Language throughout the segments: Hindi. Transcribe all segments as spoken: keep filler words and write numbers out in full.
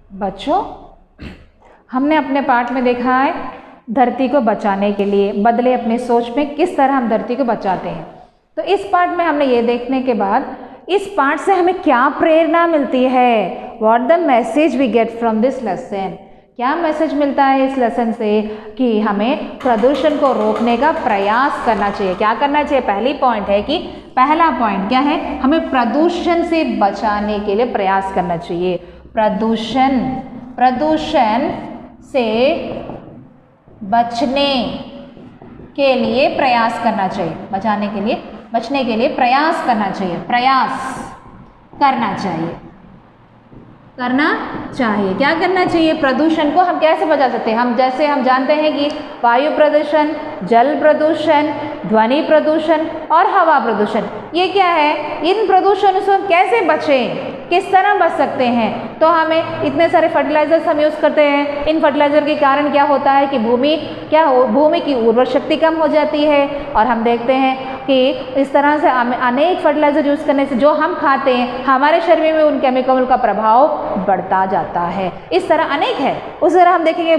बच्चों, हमने अपने पाठ में देखा है धरती को बचाने के लिए बदले अपने सोच में किस तरह हम धरती को बचाते हैं। तो इस पाठ में हमने ये देखने के बाद इस पाठ से हमें क्या प्रेरणा मिलती है, what the message we get from this lesson, क्या मैसेज मिलता है इस लेसन से कि हमें प्रदूषण को रोकने का प्रयास करना चाहिए। क्या करना चाहिए? पहली पॉइंट है कि पहला पॉइंट क्या है, हमें प्रदूषण से बचाने के लिए प्रयास करना चाहिए। प्रदूषण प्रदूषण से बचने के लिए प्रयास करना चाहिए, बचाने के लिए बचने के लिए प्रयास करना चाहिए, प्रयास करना चाहिए करना चाहिए क्या करना चाहिए? प्रदूषण को हम कैसे बचा सकते हैं? हम जैसे हम जानते हैं कि वायु प्रदूषण, जल प्रदूषण, ध्वनि प्रदूषण और हवा प्रदूषण, ये क्या है? इन प्रदूषणों से हम कैसे बचें, किस तरह बच सकते हैं? तो हमें इतने सारे फर्टिलाइजर्स हम यूज़ करते हैं, इन फर्टिलाइजर के कारण क्या होता है कि भूमि क्या हो भूमि की उर्वर शक्ति कम हो जाती है। और हम देखते हैं कि इस तरह से अनेक फर्टिलाइजर यूज़ करने से जो हम खाते हैं हमारे शरीर में उन केमिकल का प्रभाव बढ़ता जाता है। इस तरह अनेक है। उस तरह हम देखेंगे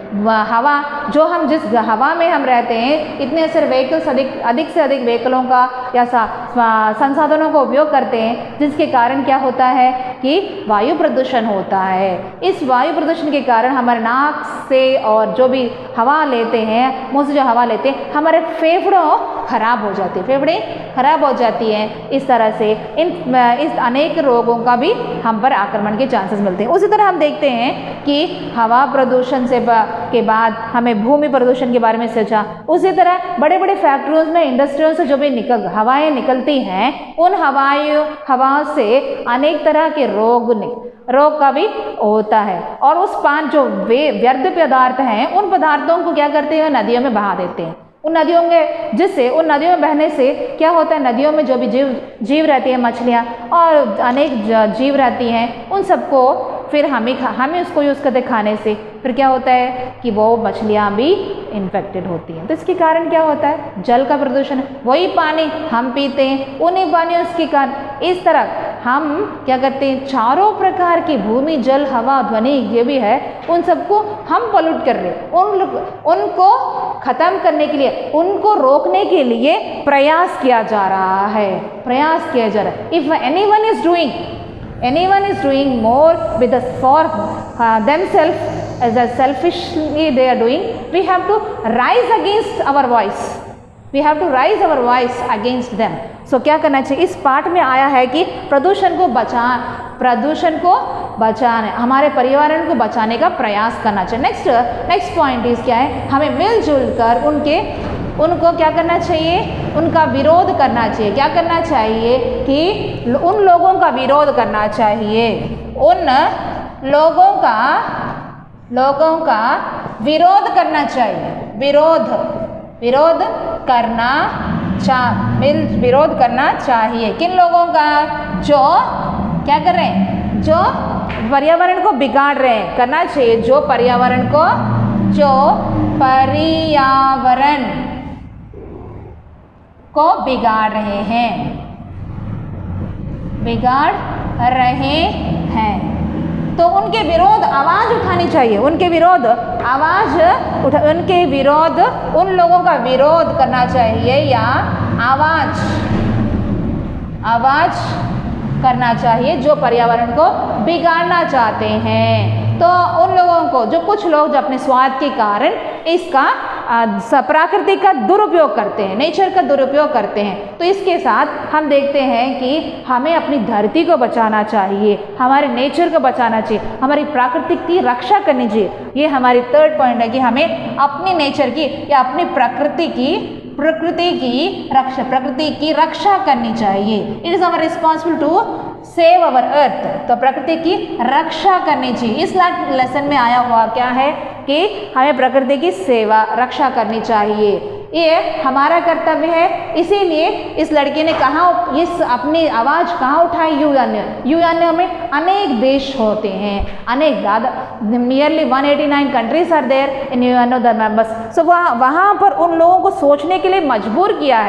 हवा, जो हम जिस हवा में हम रहते हैं, इतने सारे व्हीकल्स अधिक अधिक से अधिक व्हीकलों का या संसाधनों का उपयोग करते हैं, जिसके कारण क्या होता है कि वायु प्रदूषण होता है। इस वायु प्रदूषण के कारण हमारे नाक से और जो भी हवा लेते हैं, मुंह से जो हवा लेते हैं, हमारे फेफड़ों खराब हो जाती है, फेफड़े खराब हो जाती हैं। इस तरह से इन इस अनेक रोगों का भी हम पर आक्रमण के चांसेस मिलते हैं। उसी तरह हम देखते हैं कि हवा प्रदूषण से के बाद हमें भूमि प्रदूषण के बारे में सोचा। उसी तरह बड़े बड़े फैक्ट्रियों में, इंडस्ट्रियों से जो भी निकल हवाएं निकलती हैं, उन हवाओं हवाओं से अनेक तरह के रोग रोग का भी होता है। और उस पान जो वे व्यर्थ पदार्थ हैं, उन पदार्थों को क्या करते हैं, नदियों में बहा देते हैं। उन नदियों में जिससे उन नदियों में बहने से क्या होता है, नदियों में जो भी जीव जीव रहती है, मछलियाँ और अनेक जीव रहती हैं, उन सबको फिर हम ही हमें उसको यूज़ करते खाने से, फिर क्या होता है कि वो मछलियाँ भी इन्फेक्टेड होती हैं। तो इसके कारण क्या होता है, जल का प्रदूषण। वही पानी हम पीते हैं, उन्हीं पानी उसके कारण इस तरह हम क्या करते हैं, चारों प्रकार की भूमि, जल, हवा, ध्वनि ये भी है, उन सबको हम पॉल्यूट कर रहे हैं। उन उनको ख़त्म करने के लिए, उनको रोकने के लिए प्रयास किया जा रहा है, प्रयास किया जा रहा है। If anyone is doing anyone is doing more with us for uh, themselves as a selfishly they are doing, we have to rise against our voice, we have to rise our voice against them. So क्या करना चाहिए? इस पाठ में आया है कि प्रदूषण को बचा प्रदूषण को बचाने, हमारे पर्यावरण को बचाने का प्रयास करना चाहिए। नेक्स्ट नेक्स्ट पॉइंट इस क्या है, हमें मिलजुल कर उनके उनको क्या करना चाहिए, उनका विरोध करना चाहिए। क्या करना चाहिए कि उन लोगों का विरोध करना चाहिए, उन लोगों का लोगों का विरोध करना चाहिए, विरोध विरोध करना चा मिल विरोध करना चाहिए। किन लोगों का? जो क्या कर रहे हैं, जो पर्यावरण को बिगाड़ रहे हैं, करना चाहिए जो पर्यावरण को जो पर्यावरण को बिगाड़ रहे हैं बिगाड़ रहे हैं तो उनके विरोध आवाज उठानी चाहिए, उनके विरोध आवाज उठा उनके विरोध उन लोगों का विरोध करना चाहिए या आवाज आवाज करना चाहिए जो पर्यावरण को बिगाड़ना चाहते हैं। तो उन लोगों को, जो कुछ लोग जो अपने स्वार्थ के कारण इसका प्रकृति का दुरुपयोग करते हैं, नेचर का दुरुपयोग करते हैं, तो इसके साथ हम देखते हैं कि हमें अपनी धरती को बचाना चाहिए, हमारे नेचर को बचाना चाहिए, हमारी प्रकृति की रक्षा करनी चाहिए। ये हमारी थर्ड पॉइंट है कि हमें अपनी नेचर की या अपनी प्रकृति की प्रकृति की रक्षा प्रकृति की रक्षा करनी चाहिए। It is our responsible to save our earth. तो प्रकृति की रक्षा करनी चाहिए। इस लेसन में आया हुआ क्या है कि हमें प्रकृति की सेवा रक्षा करनी चाहिए, ये हमारा कर्तव्य है। इसीलिए इस लड़के ने कहा, इस अपनी आवाज़ कहाँ उठाई? यूएन यूएन में अनेक देश होते हैं, अनेक ज़्यादा nearly one eighty nine countries are there in UN the members. So वहाँ वहाँ पर उन लोगों को सोचने के लिए मजबूर किया है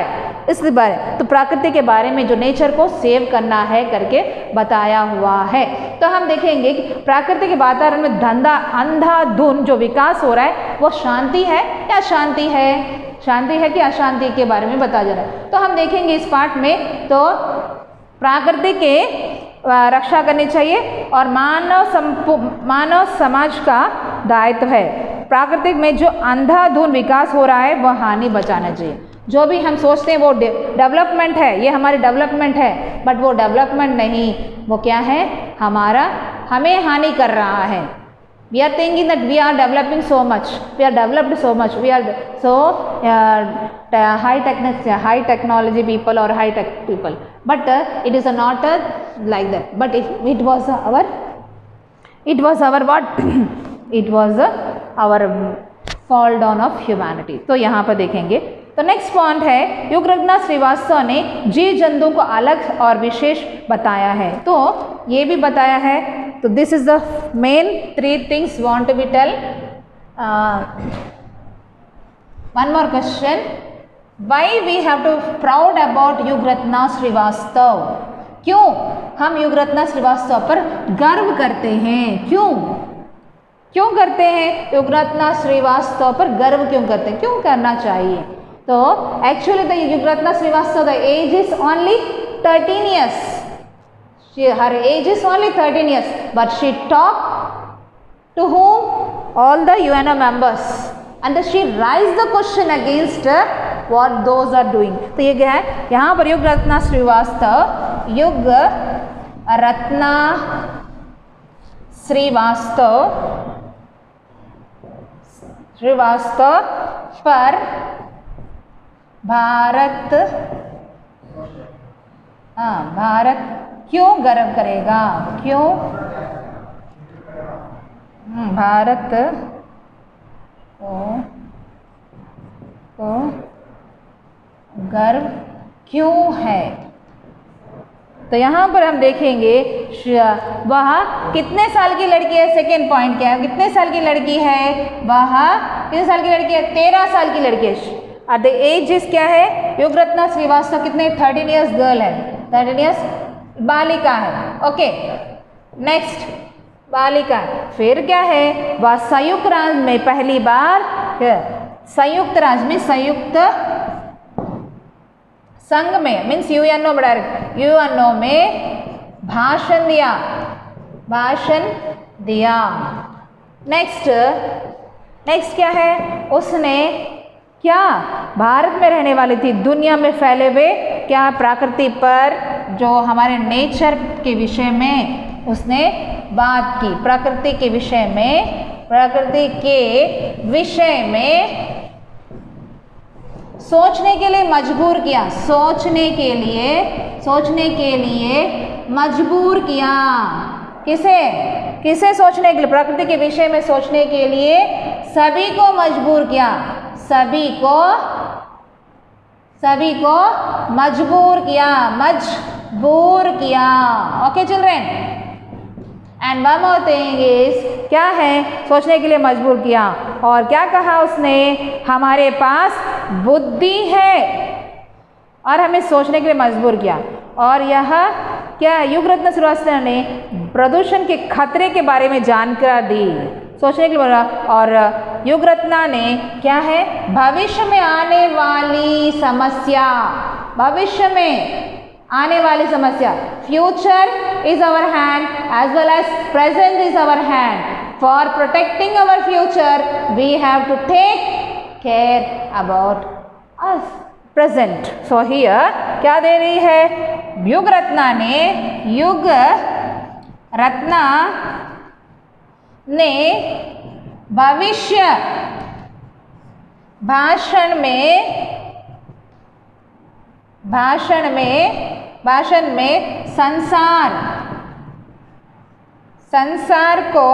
इस बारे तो प्रकृति के बारे में जो नेचर को सेव करना है करके बताया हुआ है। तो हम देखेंगे कि प्रकृति के वातावरण में धंधा अंधाधुन जो विकास हो रहा है वो शांति है या अशांति है, शांति है कि अशांति के बारे में बताया जा रहा है। तो हम देखेंगे इस पार्ट में, तो प्रकृति के रक्षा करनी चाहिए और मानव संपू मानव समाज का दायित्व है। प्राकृतिक में जो अंधाधुन विकास हो रहा है वह हानि बचाना चाहिए। जो भी हम सोचते हैं वो डेवलपमेंट है, ये हमारी डेवलपमेंट है, बट वो डेवलपमेंट नहीं, वो क्या है, हमारा हमें हानि कर रहा है। We are thinking that we are developing so much, we are developed so much, we are so high technique high technology people और high tech people, but it is not like that, but it, it was our it was our what it was our fall down of humanity। तो यहाँ पर देखेंगे तो नेक्स्ट पॉइंट है, युगरत्ना श्रीवास्तव ने जीव जंतु को अलग और विशेष बताया है। तो ये भी बताया है, तो this is the main three things want to be tell. One more question, why we have to proud about Yugratna Srivastava? क्यों हम युगरत्ना श्रीवास्तव पर गर्व करते हैं? क्यों क्यों करते हैं? युगरत्ना श्रीवास्तव पर गर्व क्यों करते हैं? क्यों करना चाहिए? तो actually the Yugratna Srivastava the age is only thirteen years, her age is only thirteen years, but she talk to whom? All the U N O members, and she raised the question against what those are doing। तो ये क्या है, यहाँ पर युग रत्ना श्रीवास्तव युग रत्ना श्रीवास्तव श्रीवास्तव पर भारत हाँ भारत क्यों गर्व करेगा? क्यों भारत को को गर्व क्यों है? तो यहाँ पर हम देखेंगे वह कितने साल की लड़की है। सेकेंड पॉइंट क्या है, कितने साल की लड़की है? वह कितने साल की लड़की है? तेरह साल की लड़की है। और द एज इज क्या है? युगरत्ना श्रीवास्तव कितने? थर्टीन ईयर्स गर्ल है, थर्टीन ईयर्स बालिका है। ओके नेक्स्ट, बालिका। फिर क्या है, वह संयुक्त राज्य में पहली बार, संयुक्त राज्य में संयुक्त संघ में मीन्स यूएनओ डायरेक्ट यूएनओ में भाषण दिया, भाषण दिया। नेक्स्ट नेक्स्ट क्या है, उसने क्या भारत में रहने वाली थी दुनिया में फैले हुए क्या प्रकृति पर जो हमारे नेचर के विषय में उसने बात की, प्रकृति के विषय में प्रकृति के विषय में सोचने के लिए मजबूर किया, सोचने के लिए सोचने के लिए मजबूर किया। किसे किसे सोचने के लिए? प्रकृति के विषय में सोचने के लिए सभी को मजबूर किया, सभी को सभी को मजबूर किया, मजबूर किया। Okay children, and one more thing is क्या है, सोचने के लिए मजबूर किया। और क्या कहा उसने? हमारे पास बुद्धि है और हमें सोचने के लिए मजबूर किया। और यह क्या, युगरत्न श्रीवास्तव ने प्रदूषण के खतरे के बारे में जानकारी दी, सोचने के लिए बोला। और युगरत्ना ने क्या है, भविष्य में आने वाली समस्या, भविष्य में आने वाली समस्या, future is our hand as well as present is our hand. For protecting our future we have to take care about us present. So here क्या दे रही है, युग रत्ना ने युग रत्ना ने भविष्य भाषण में भाषण में भाषण में संसार संसार को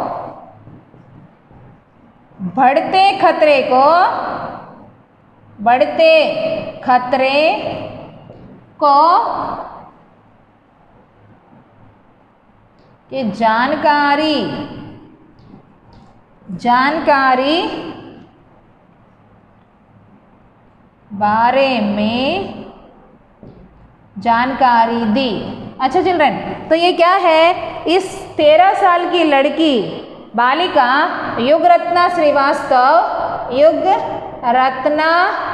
बढ़ते खतरे को बढ़ते खतरे को की जानकारी जानकारी बारे में जानकारी दी। अच्छा चिल्ड्रन, तो ये क्या है, इस तेरह साल की लड़की बालिका Yugratna Srivastava, Yugratna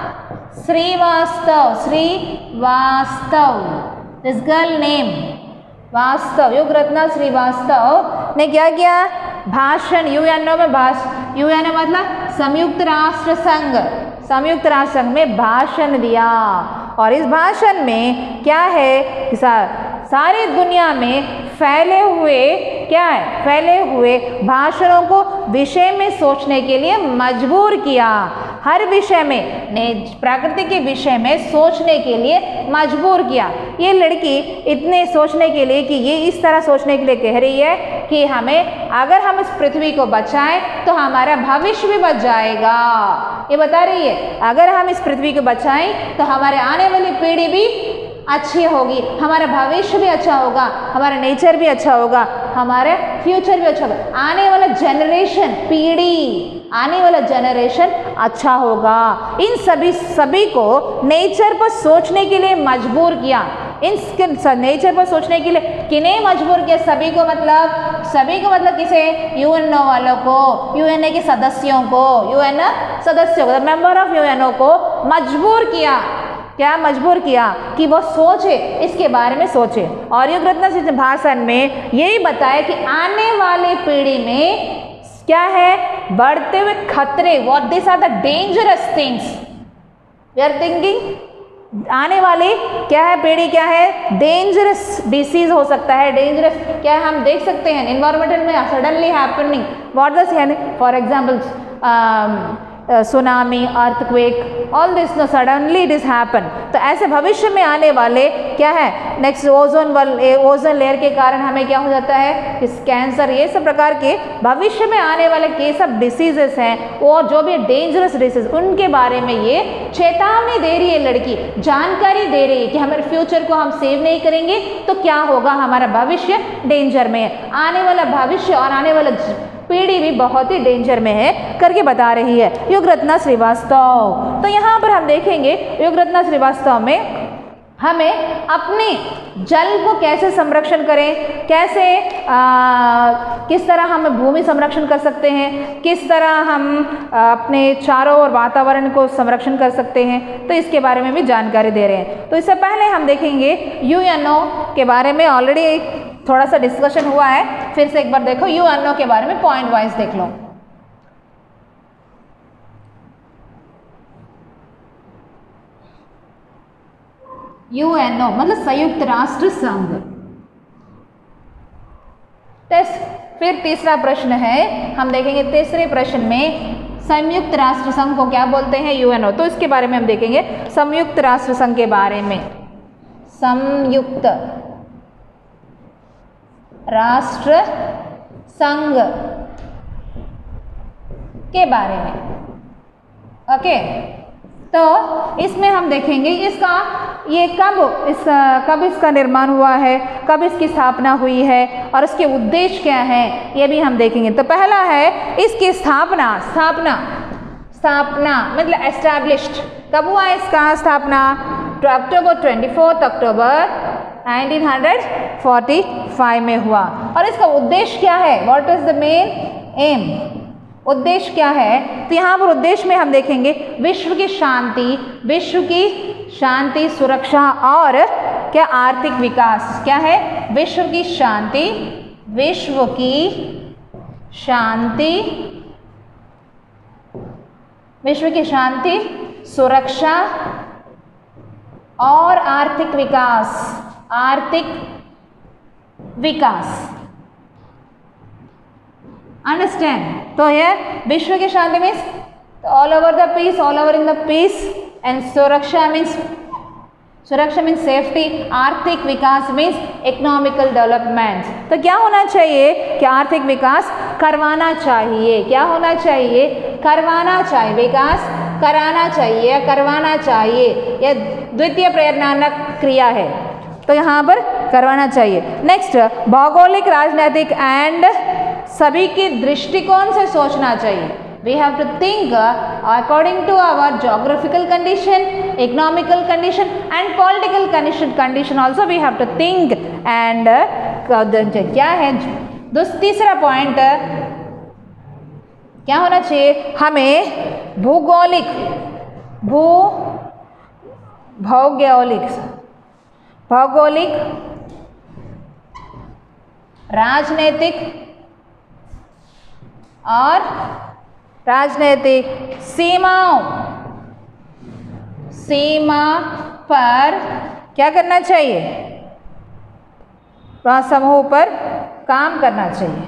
Srivastava, Srivastava, this girl name वास्तव, युगरत्ना श्रीवास्तव ने क्या किया, भाषण, यूएनओ में भाष यूएनओ मतलब संयुक्त राष्ट्र संघ, संयुक्त राष्ट्र संघ में भाषण दिया। और इस भाषण में क्या है कि सा, सारी दुनिया में फैले हुए क्या है, फैले हुए भाषणों को विषय में सोचने के लिए मजबूर किया। हर विषय में ने प्रकृति के विषय में सोचने के लिए मजबूर किया। ये लड़की इतने सोचने के लिए कि ये इस तरह सोचने के लिए कह रही है कि हमें, अगर हम इस पृथ्वी को बचाएं तो हमारा भविष्य भी बच जाएगा। ये बता रही है अगर हम इस पृथ्वी को बचाएं तो हमारे आने वाली पीढ़ी भी अच्छी होगी, हमारा भविष्य भी अच्छा होगा, हमारा नेचर भी अच्छा होगा, हमारा फ्यूचर भी अच्छा होगा, आने वाला जनरेशन, पीढ़ी, आने वाला जनरेशन अच्छा होगा। इन सभी सभी को नेचर पर सोचने के लिए मजबूर किया। इन नेचर पर सोचने के लिए किन्हें मजबूर किया, सभी को, मतलब सभी को मतलब किसे, यूएनओ वालों को, यूएनए के सदस्यों को, यूएन सदस्यों को, मेंबर ऑफ यूएनओ को मजबूर किया। क्या मजबूर किया कि वो सोचे, इसके बारे में सोचे। और युगरत्ना जी ने भाषण में यही बताया कि आने वाली पीढ़ी में क्या है, बढ़ते हुए खतरे, what this are the dangerous things we are thinking. आने वाली क्या है, पीढ़ी क्या है, डेंजरस डिसीज हो सकता है, डेंजरस क्या है, हम देख सकते हैं एनवायरमेंटल में suddenly happening, what does happen, for example tsunami, earthquake, all this no suddenly it is happen. तो ऐसे भविष्य में आने वाले क्या है, नेक्स्ट ओजोन वल ओजोन लेयर के कारण हमें क्या हो जाता है, इस कैंसर, ये सब प्रकार के भविष्य में आने वाले के सब डिसीजेस हैं, और जो भी डेंजरस डिसीज, उनके बारे में ये चेतावनी दे रही है लड़की, जानकारी दे रही है कि हमारे फ्यूचर को हम सेव नहीं करेंगे तो क्या होगा, हमारा भविष्य डेंजर में है, आने वाला भविष्य और आने वाला पीढ़ी भी बहुत ही डेंजर में है करके बता रही है युगरत्ना श्रीवास्तव। तो यहाँ पर हम देखेंगे युगरत्ना श्रीवास्तव में हमें अपने जल को कैसे संरक्षण करें, कैसे आ, किस तरह हम भूमि संरक्षण कर सकते हैं, किस तरह हम आ, अपने चारों ओर वातावरण को संरक्षण कर सकते हैं, तो इसके बारे में भी जानकारी दे रहे हैं। तो इससे पहले हम देखेंगे यूएनओ के बारे में, ऑलरेडी थोड़ा सा डिस्कशन हुआ है, फिर से एक बार देखो यूएनओ के बारे में पॉइंट वाइज देख लो। यूएनओ मतलब संयुक्त राष्ट्र संघ। फिर तीसरा प्रश्न है, हम देखेंगे तीसरे प्रश्न में संयुक्त राष्ट्र संघ को क्या बोलते हैं, यूएनओ। तो इसके बारे में हम देखेंगे संयुक्त राष्ट्र संघ के बारे में, संयुक्त राष्ट्र संघ के बारे में। ओके, तो इसमें हम देखेंगे इसका ये कब इस कब इसका निर्माण हुआ है, कब इसकी स्थापना हुई है और इसके उद्देश्य क्या है, ये भी हम देखेंगे। तो पहला है इसकी स्थापना। स्थापना स्थापना मतलब एस्टैब्लिश्ड, कब हुआ इसका स्थापना, October twenty fourth October nineteen forty five में हुआ। और इसका उद्देश्य क्या है, what is the main aim, उद्देश्य क्या है, तो यहाँ पर उद्देश्य में हम देखेंगे विश्व की शांति, विश्व की शांति, सुरक्षा और क्या, आर्थिक विकास। क्या है, विश्व की शांति, विश्व की शांति, विश्व की शांति, सुरक्षा और आर्थिक विकास, आर्थिक विकास। अंडरस्टैंड, तो ये विश्व की शांति means all over the peace, all over in the peace, and सुरक्षा मीन्स सुरक्षा मीन्स सेफ्टी, आर्थिक विकास मीन्स इकोनॉमिकल डेवलपमेंट। तो क्या होना चाहिए कि आर्थिक विकास करवाना चाहिए, क्या होना चाहिए, करवाना चाहिए, विकास कराना चाहिए, करवाना चाहिए, यह द्वितीय प्रेरणात्मक क्रिया है, तो यहाँ पर करवाना चाहिए। नेक्स्ट, भौगोलिक, राजनीतिक एंड सभी के दृष्टिकोण से सोचना चाहिए, We have to think uh, according to our geographical condition, economical condition and political condition condition also we have to think. And uh, क्या है दोस्त तीसरा पॉइंट क्या होना चाहिए, हमें भूगोलिक भू भौगोलिक भौगोलिक राजनीतिक और राजनीतिक सीमाओं सीमा पर क्या करना चाहिए, समूह पर काम करना चाहिए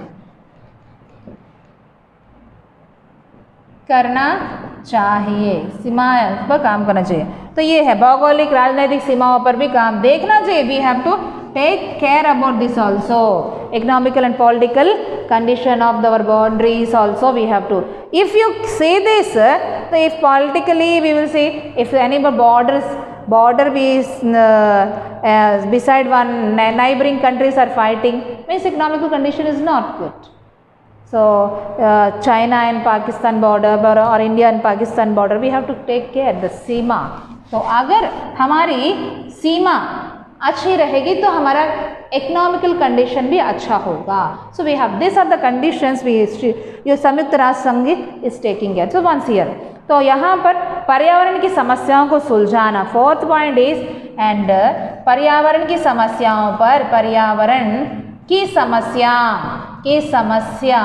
करना चाहिए सीमा पर काम करना चाहिए। तो ये है भौगोलिक राजनीतिक सीमाओं पर भी काम देखना चाहिए। We have to take care about this also, economical and political condition of our boundaries also we have to. If you say this, so if politically we will see, if any borders border is uh, uh, beside one neighboring countries are fighting, means economical condition is not good. So uh, China and Pakistan border or India and Pakistan border we have to take care the सीमा। तो अगर हमारी सीमा अच्छी रहेगी तो हमारा इकोनॉमिकल कंडीशन भी अच्छा होगा। So we have this are the conditions we ये संयुक्त राष्ट्र संघ is taking care. So once here, तो यहाँ पर पर्यावरण की समस्याओं को सुलझाना, फोर्थ पॉइंट इज एंड पर्यावरण की समस्याओं पर पर्यावरण की समस्या की समस्या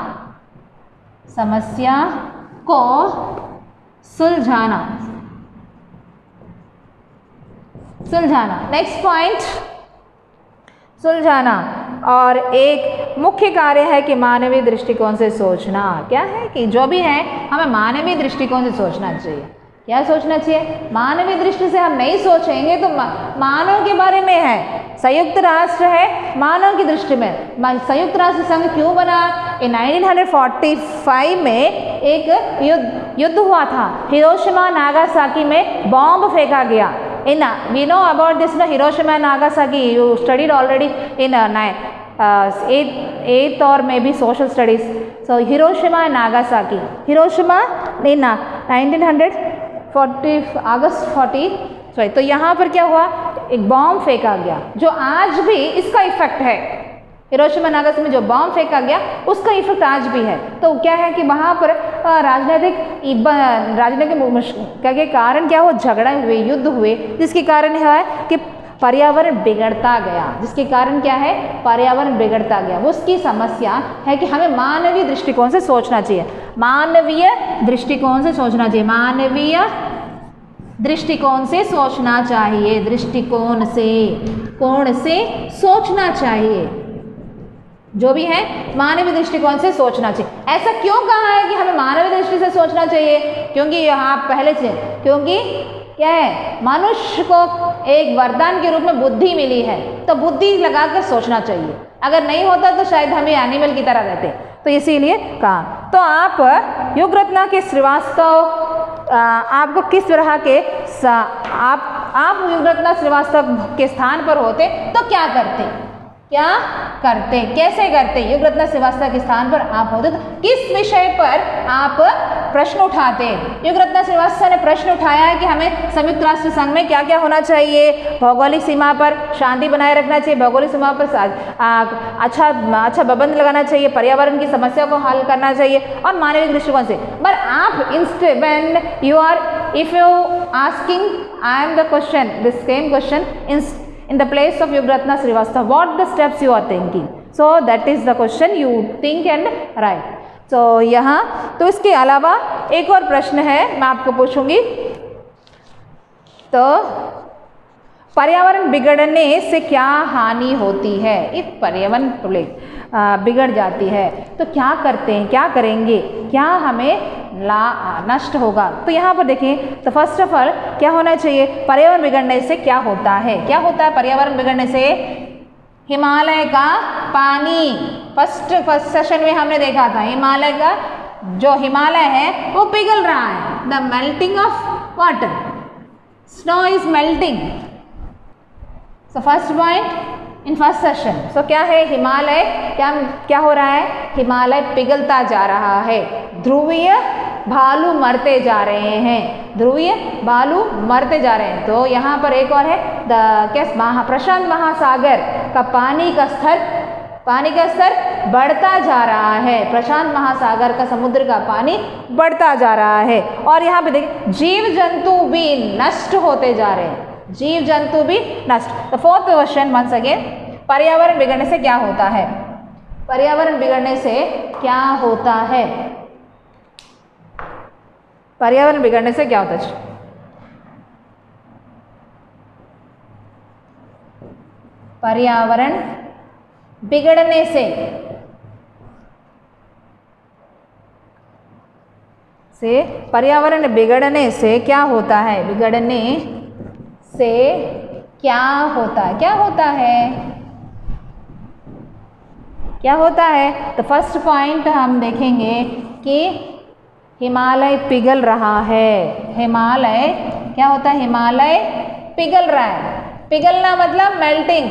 समस्या को सुलझाना सुलझाना नेक्स्ट पॉइंट सुलझाना। और एक मुख्य कार्य है कि मानवीय दृष्टिकोण से सोचना। क्या है कि जो भी है हमें मानवीय दृष्टिकोण से सोचना चाहिए। क्या सोचना चाहिए, मानवीय दृष्टि से हम नहीं सोचेंगे तो मानव के बारे में है, संयुक्त राष्ट्र है मानव की दृष्टि में। संयुक्त राष्ट्र संघ क्यों बना, इन नाइनटीन फोर्टी फाइव में एक युद्ध युद्ध हुआ था, हिरोशिमा नागासाकी में बॉम्ब फेंका गया। In uh, we know about this, no, Hiroshima and Nagasaki. You studied already in uh, uh, eighth, eighth or maybe social studies. So Hiroshima and Nagasaki. Hiroshima in uh, nineteen forty August forty. Sorry, तो यहाँ पर क्या हुआ, एक बॉम्ब फेंका गया जो आज भी इसका इफेक्ट है। हिरोशिमा नागासाकी में जो बॉम्ब फेंका गया उसका इफेक्ट आज भी है। तो क्या है कि वहाँ पर राजनीतिक राजनीतिक क्या के कारण क्या हुआ, झगड़ा हुए, युद्ध हुए, जिसके कारण है कि पर्यावरण बिगड़ता गया। जिसके कारण क्या है, पर्यावरण बिगड़ता गया। उसकी समस्या है कि हमें मानवीय दृष्टिकोण से सोचना चाहिए। मानवीय दृष्टिकोण से सोचना चाहिए मानवीय दृष्टिकोण से सोचना चाहिए दृष्टिकोण से कोण से सोचना चाहिए। जो भी है मानवीय दृष्टिकोण से सोचना चाहिए। ऐसा क्यों कहा है कि हमें मानवीय दृष्टि से सोचना चाहिए, क्योंकि यहाँ पहले से क्योंकि क्या है, मनुष्य को एक वरदान के रूप में बुद्धि मिली है, तो बुद्धि लगाकर सोचना चाहिए। अगर नहीं होता तो शायद हम एनिमल की तरह रहते, तो इसीलिए कहा। तो आप युगरत्न के श्रीवास्तव आपको किस तरह के आप आप युगरत्न श्रीवास्तव के स्थान पर होते तो क्या करते क्या करते कैसे करते युगरत्न श्रीवास्तव के स्थान पर आप होते तो किस विषय पर आप प्रश्न उठाते। युगरत्न श्रीवास्तव ने प्रश्न उठाया है कि हमें संयुक्त राष्ट्र संघ में क्या क्या होना चाहिए, भौगोलिक सीमा पर शांति बनाए रखना चाहिए, भौगोलिक सीमा पर आ, अच्छा अच्छा प्रबंध लगाना चाहिए, पर्यावरण की समस्या को हल करना चाहिए और मानवीय दृष्टिकोण से। पर आप instead when you are if you asking I am the question this same question in in the place of Yugaratna Srivastava, what the steps you are thinking, so that is the question you think and write. so यहाँ तो इसके अलावा एक और प्रश्न है मैं आपको पूछूंगी। तो पर्यावरण बिगड़ने से क्या हानि होती है, इफ पर्यावरण बिगड़ जाती है तो क्या करते हैं, क्या करेंगे, क्या हमें ला नष्ट होगा। तो यहाँ पर देखें, तो फर्स्ट ऑफ ऑल क्या होना चाहिए, पर्यावरण बिगड़ने से क्या होता है, क्या होता है पर्यावरण बिगड़ने से, हिमालय का पानी, फर्स्ट फर्स्ट सेशन में हमने देखा था हिमालय का जो हिमालय है वो पिघल रहा है, the melting of water, snow is melting. So first point in first session. So क्या है, हिमालय क्या क्या हो रहा है, हिमालय पिघलता जा रहा है, ध्रुवीय भालू मरते जा रहे हैं, ध्रुवीय भालू मरते जा रहे हैं। तो यहाँ पर एक और है द क्या महा प्रशांत महासागर का पानी का स्तर पानी का स्तर बढ़ता जा रहा है, प्रशांत महासागर का समुद्र का पानी बढ़ता जा रहा है। और यहाँ पे देखिए जीव जंतु भी नष्ट होते जा रहे हैं, जीव जंतु भी नष्ट। तो फोर्थ क्वेश्चन वंस अगेन, पर्यावरण बिगड़ने से क्या होता है, पर्यावरण बिगड़ने से क्या होता है, पर्यावरण बिगड़ने से क्या होता है। पर्यावरण बिगड़ने से से पर्यावरण बिगड़ने से क्या होता है, बिगड़ने से क्या होता है, क्या होता है, क्या होता है। तो फर्स्ट पॉइंट हम देखेंगे कि हिमालय पिघल रहा है, हिमालय क्या होता है, हिमालय पिघल रहा है, पिघलना मतलब मेल्टिंग,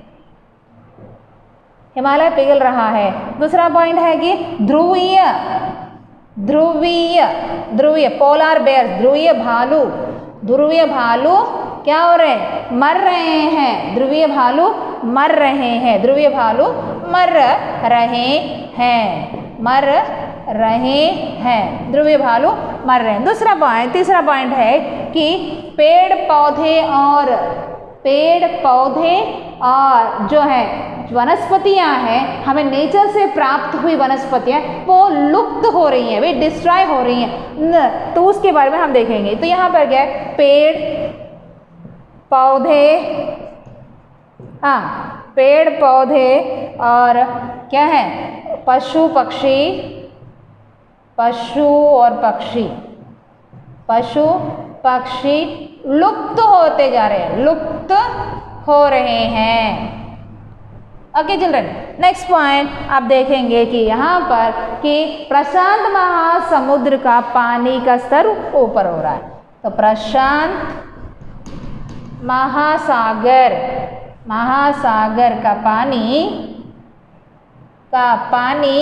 हिमालय पिघल रहा है। दूसरा पॉइंट है कि ध्रुवीय ध्रुवीय ध्रुवीय पोलार बेयर, ध्रुवीय भालू, ध्रुवीय भालू क्या हो रहे हैं, मर रहे हैं, ध्रुवीय भालू मर रहे हैं, ध्रुवीय भालू मर रहे हैं, मर रहे हैं, ध्रुवीय भालू मर रहे हैं। दूसरा पॉइंट तीसरा पॉइंट है कि पेड़ पौधे और पेड़ पौधे और जो है वनस्पतियां हैं, हमें नेचर से प्राप्त हुई वनस्पतियां वो लुप्त हो रही हैं, वे डिस्ट्रॉय हो रही हैं, तो उसके बारे में हम देखेंगे। तो यहाँ पर क्या है, पेड़ पौधे, हाँ पेड़ पौधे और क्या है, पशु पक्षी, पशु और पक्षी, पशु पक्षी लुप्त होते जा रहे हैं, लुप्त हो रहे हैं। ओके चिल्ड्रन, नेक्स्ट पॉइंट आप देखेंगे कि यहाँ पर कि प्रशांत महासमुद्र का पानी का स्तर ऊपर हो रहा है। तो प्रशांत महासागर महासागर का पानी का पानी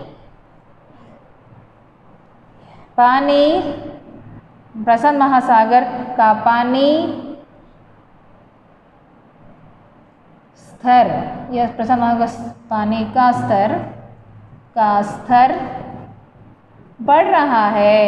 पानी प्रशांत महासागर का पानी स्तर, यह प्रशांत महासागर पानी का स्तर का स्तर बढ़ रहा है।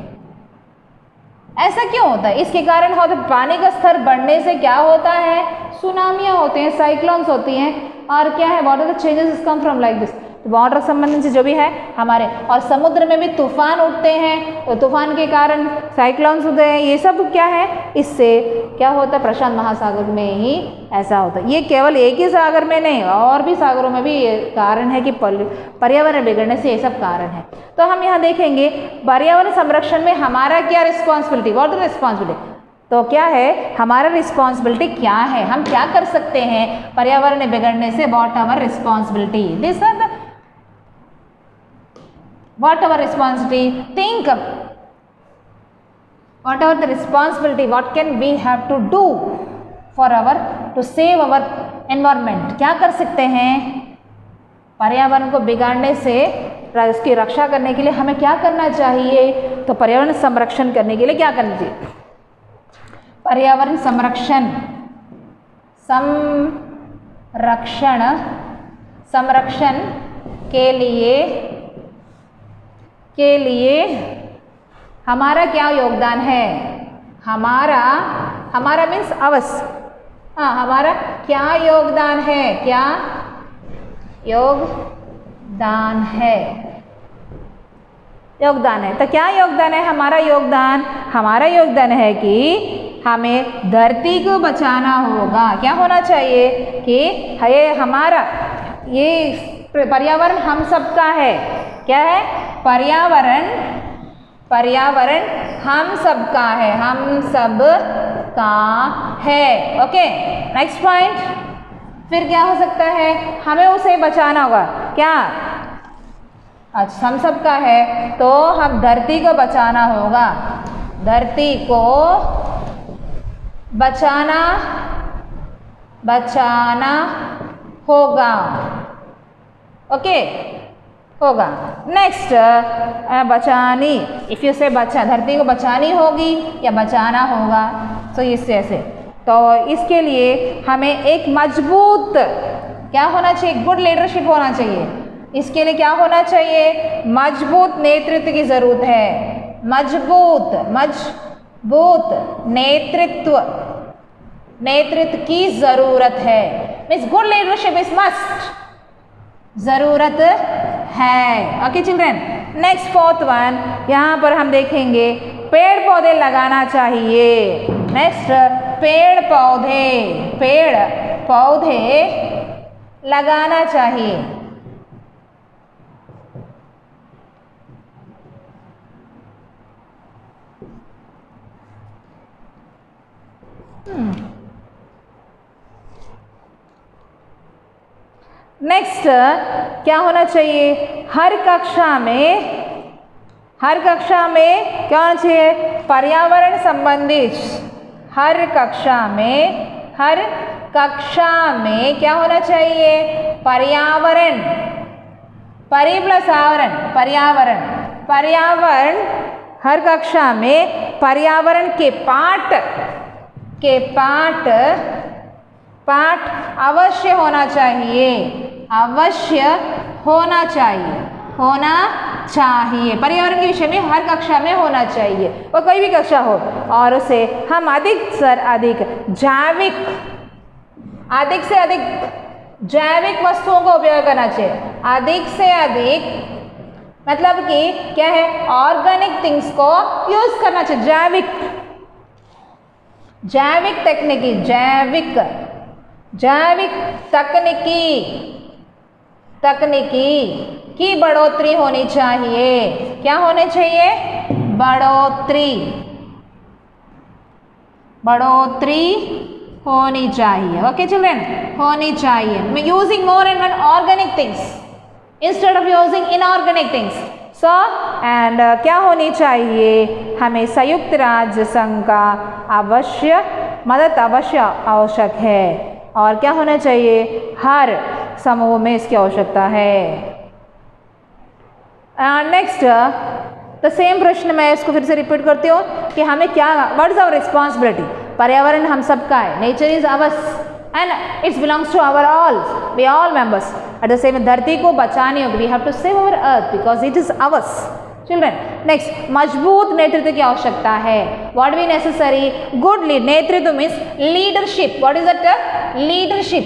ऐसा क्यों होता है, इसके कारण होता है, पानी का स्तर बढ़ने से क्या होता है, सुनामियाँ होते हैं, साइक्लोन्स होती हैं, और क्या है, what are the changes come from like this, water संबंधित से जो भी है हमारे, और समुद्र में भी तूफान उठते हैं, तो तूफान के कारण साइक्लोन्स होते हैं, ये सब क्या है, इससे क्या होता है, प्रशांत महासागर में ही ऐसा होता है। ये केवल एक ही सागर में नहीं, और भी सागरों में भी ये कारण है कि पर्यावरण बिगड़ने से ये सब कारण है। तो हम यहाँ देखेंगे पर्यावरण संरक्षण में हमारा क्या रिस्पॉन्सिबिलिटी, व्हाट इज रिस्पॉन्सिबिलिटी, तो क्या है हमारा रिस्पॉन्सिबिलिटी, क्या है, हम क्या कर सकते हैं पर्यावरण बिगड़ने से, what our responsibility, this are the what our responsibility, think of whatever the responsibility, what can we have to do for our to save our environment, क्या कर सकते हैं पर्यावरण को बिगाड़ने से, उसकी रक्षा करने के लिए हमें क्या करना चाहिए। तो पर्यावरण संरक्षण करने के लिए क्या करना चाहिए, पर्यावरण संरक्षण संरक्षण संरक्षण के लिए के लिए हमारा क्या योगदान है, हमारा हमारा मीन्स अवस, हाँ हमारा क्या योगदान है, क्या योगदान है, योगदान है। तो क्या योगदान है हमारा, योगदान हमारा योगदान है कि हमें धरती को बचाना होगा। क्या होना चाहिए कि ये हमारा ये पर्यावरण हम सबका है, क्या है, पर्यावरण पर्यावरण हम सबका है, हम सब का है। ओके नेक्स्ट पॉइंट, फिर क्या हो सकता है, हमें उसे बचाना होगा, क्या, अच्छा हम सबका है तो हम धरती को बचाना होगा, धरती को बचाना बचाना होगा। ओके, होगा। नेक्स्ट, बचानी, इफ यू से बचा, धरती को बचानी होगी या बचाना होगा, सो so, इससे ऐसे। तो इसके लिए हमें एक मजबूत क्या होना चाहिए, गुड लीडरशिप होना चाहिए। इसके लिए क्या होना चाहिए, मजबूत नेतृत्व की जरूरत है। मजबूत मजबूत नेतृत्व नेतृत्व की जरूरत है। Means good leadership is must, जरूरत है। Okay children, next fourth one, यहाँ पर हम देखेंगे पेड़ पौधे लगाना चाहिए। नेक्स्ट, पेड़ पौधे पेड़ पौधे लगाना चाहिए। नेक्स्ट क्या होना चाहिए, हर कक्षा में हर कक्षा में क्या होना चाहिए, पर्यावरण संबंधित, हर कक्षा में हर कक्षा में क्या होना चाहिए, पर्यावरण, परि प्लस आवरण, पर्यावरण पर्यावरण हर कक्षा में पर्यावरण के पाठ के पाठ पाठ अवश्य होना चाहिए, अवश्य होना चाहिए होना चाहिए पर्यावरण के विषय में हर कक्षा में होना चाहिए, वो कोई भी कक्षा हो। और उसे हम अधिक से अधिक जैविक अधिक से अधिक जैविक वस्तुओं का उपयोग करना चाहिए। अधिक से अधिक मतलब कि क्या है, ऑर्गेनिक थिंग्स को यूज करना चाहिए। जैविक जैविक तकनीकी जैविक जैविक तकनीकी तकनीकी की बढ़ोतरी होनी चाहिए। क्या होने चाहिए, बढ़ोतरी बढ़ोतरी होनी चाहिए। ओके चिल्ड्रन, होनी चाहिए। Using more and organic things instead of using inorganic things. So and क्या होनी चाहिए, हमें संयुक्त राज्य संघ का अवश्य मदद अवश्य आवश्यक है। और क्या होना चाहिए, हर समूह में इसकी आवश्यकता है। नेक्स्ट द सेम प्रश्न मैं इसको फिर से रिपीट करती हूँ कि हमें क्या, व्हाट इज आवर रिस्पॉन्सिबिलिटी। पर्यावरण हम सबका है, nature is ours and it's belongs to our all, we all members. At the same, धरती को बचानी होगी, we have to save our earth because it is ours. Children, next, मजबूत नेतृत्व की आवश्यकता है। What be necessary, good lead, नेतृत्व means leadership. What is that, leadership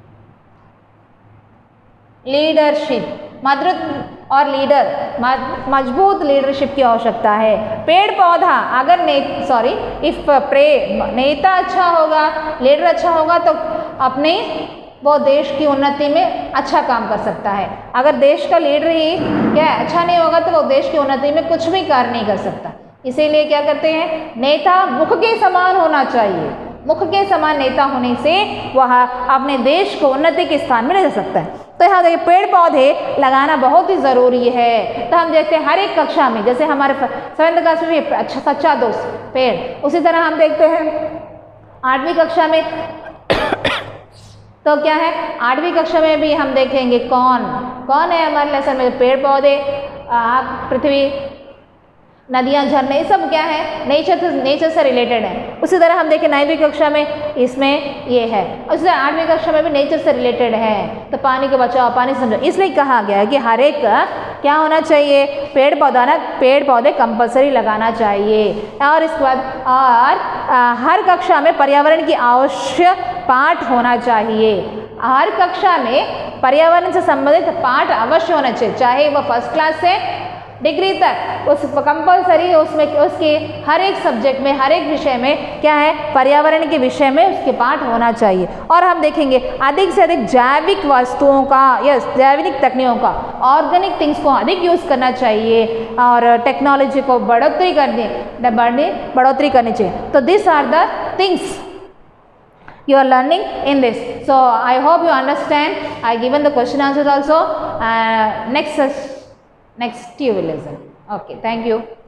leadership मजबूत और लीडर, मजबूत लीडरशिप की आवश्यकता है। पेड़ पौधा अगर ने सॉरी इफ प्रे नेता अच्छा होगा, लीडर अच्छा होगा तो अपने वो देश की उन्नति में अच्छा काम कर सकता है। अगर देश का लीडर ही क्या है, अच्छा नहीं होगा तो वो देश की उन्नति में कुछ भी कार्य नहीं कर सकता। इसीलिए क्या करते हैं, नेता मुख के समान होना चाहिए। मुख के समान नेता होने से वह अपने देश को उन्नति के स्थान में ले जा सकता है। तो यहाँ देखिए पेड़ पौधे लगाना बहुत ही ज़रूरी है। तो हम देखते हैं हर एक कक्षा में, जैसे हमारे सेवेंथ क्लास में भी अच्छा सच्चा दोस्त पेड़, उसी तरह हम देखते हैं आठवीं कक्षा में तो क्या है, आठवीं कक्षा में भी हम देखेंगे कौन कौन है हमारे लेसन में, पेड़ पौधे, पृथ्वी, नदियाँ, झरने, ये सब क्या है, नेचर से नेचर से रिलेटेड है। उसी तरह हम देखें नाइन्थवीं कक्षा में इसमें ये है, उसी तरह आठवीं कक्षा में भी नेचर से रिलेटेड है। तो पानी को बचाओ, पानी समझो, इसलिए कहा गया है कि हर एक क्या होना चाहिए, पेड़ पौधा ना पेड़ पौधे कंपलसरी लगाना चाहिए। और इसके बाद और आ, हर कक्षा में पर्यावरण की आवश्यक पाठ होना चाहिए। हर कक्षा में पर्यावरण से संबंधित पाठ अवश्य होना चाहिए, चाहे वह फर्स्ट क्लास से डिग्री तक, उस कंपलसरी उसमें उसके हर एक सब्जेक्ट में हर एक विषय में क्या है, पर्यावरण के विषय में उसके पाठ होना चाहिए। और हम देखेंगे अधिक से अधिक जैविक वस्तुओं का या जैविक तकनीकों का, ऑर्गेनिक थिंग्स को अधिक यूज़ करना चाहिए और टेक्नोलॉजी को बढ़ोतरी करनी बढ़ने बढ़ोतरी करनी चाहिए। तो this are the things you are learning in this. So I hope you understand. I given the question answers also. Uh, next next you will listen. Okay, thank you.